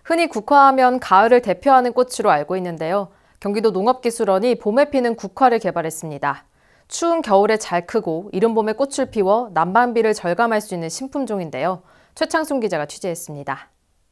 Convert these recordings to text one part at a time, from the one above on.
흔히 국화하면 가을을 대표하는 꽃으로 알고 있는데요. 경기도 농업기술원이 봄에 피는 국화를 개발했습니다. 추운 겨울에 잘 크고 이른 봄에 꽃을 피워 난방비를 절감할 수 있는 신품종인데요. 최창순 기자가 취재했습니다.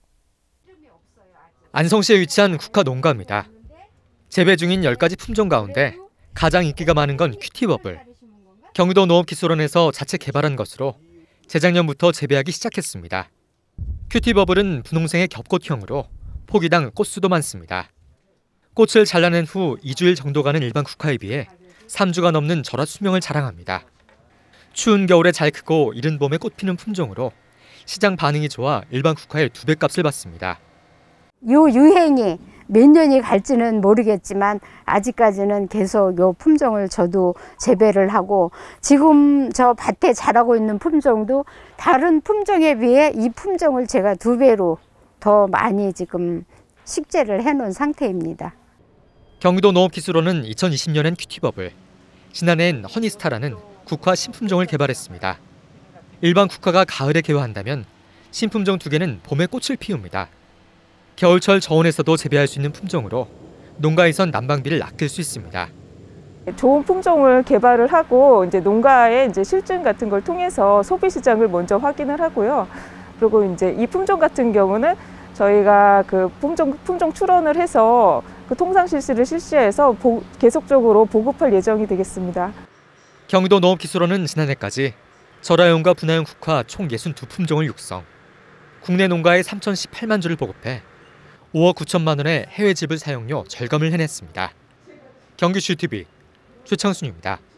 안성시에 위치한 국화 농가입니다. 재배 중인 10가지 품종 가운데 가장 인기가 많은 건 큐티버블. 경기도 농업기술원에서 자체 개발한 것으로 재작년부터 재배하기 시작했습니다. 큐티버블은 분홍색의 겹꽃형으로 포기당 꽃수도 많습니다. 꽃을 잘라낸 후 2주일 정도 가는 일반 국화에 비해 3주가 넘는 절화 수명을 자랑합니다. 추운 겨울에 잘 크고 이른 봄에 꽃 피는 품종으로 시장 반응이 좋아 일반 국화의 2배 값을 받습니다. 이 유행이 몇 년이 갈지는 모르겠지만 아직까지는 계속 이 품종을 저도 재배를 하고 지금 저 밭에 자라고 있는 품종도 다른 품종에 비해 이 품종을 제가 2배로 더 많이 지금 식재를 해놓은 상태입니다. 경기도 농업기술원은 2020년엔 큐티버블, 지난해엔 허니스타라는 국화 신품종을 개발했습니다. 일반 국화가 가을에 개화한다면 신품종 2개는 봄에 꽃을 피웁니다. 겨울철 저온에서도 재배할 수 있는 품종으로 농가에선 난방비를 아낄 수 있습니다. 좋은 품종을 개발을 하고 이제 농가의 실증 같은 걸 통해서 소비 시장을 먼저 확인을 하고요. 그리고 이제 이 품종 같은 경우는 저희가 그 품종 출원을 해서 그 통상 실시를 실시해서 계속적으로 보급할 예정이 되겠습니다. 경기도 농업기술원은 지난해까지 절화용과 분화용 국화 총 62품종을 육성. 국내 농가에 3,018만 주를 보급해 5억 9천만 원의 해외 지불 사용료 절감을 해냈습니다. 경기슈TV 최창순입니다.